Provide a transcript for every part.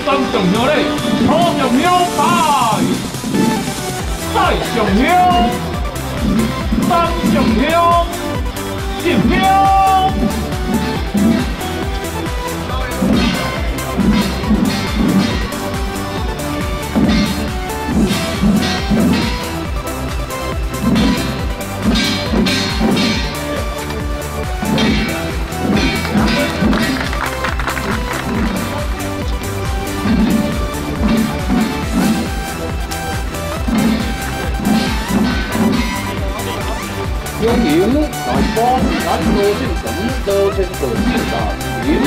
三上香嘞，初上香拜，再上香，三上香，进香。 欢迎来帮咱多进城多天多进大林，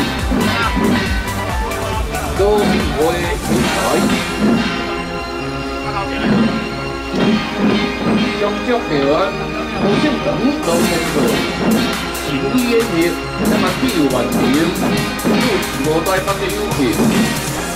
多进会平台，中足票多进城多天多，前几演戏，今日必要完成，都无带北嘅优惠。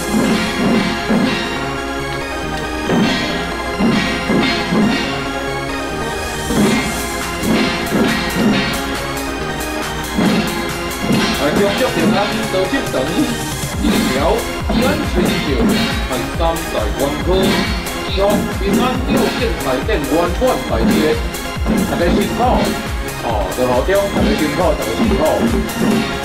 中足平安到进等，医疗平安全球系三大关科，医学平安药健内顶原本大捷，大家辛苦，在路中大家辛苦，大家辛苦。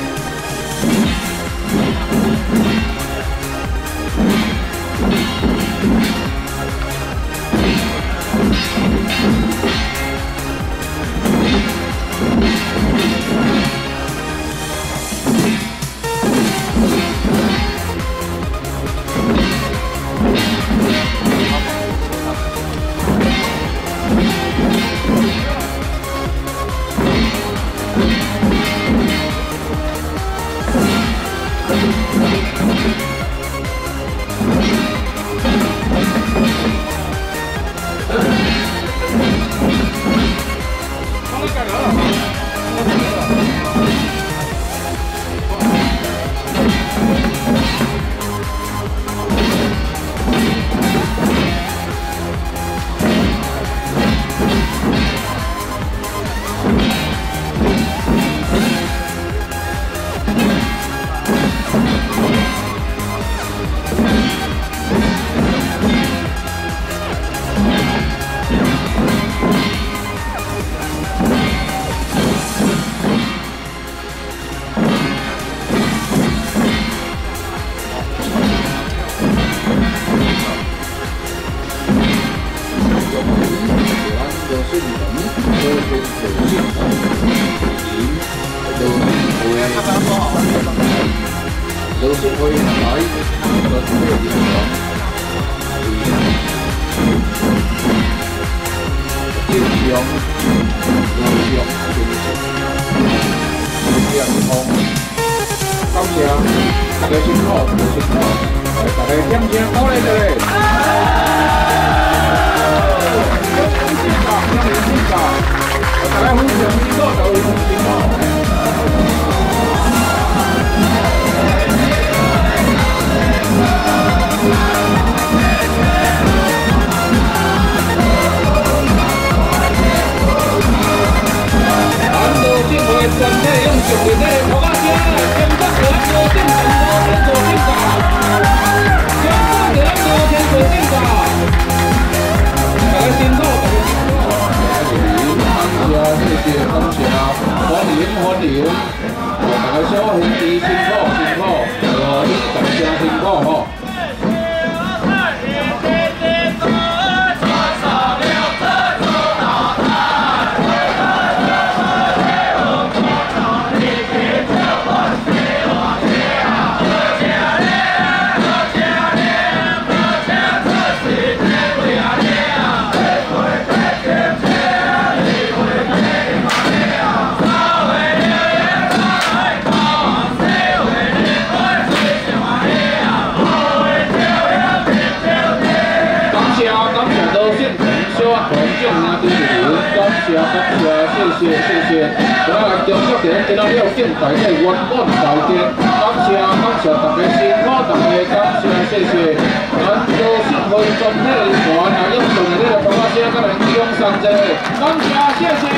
今仔了敬大家圆满大捷，感谢大家辛苦，大家感谢，咱多幸会全体团啊，用上的这个大家声，甲咱掌声者，感谢。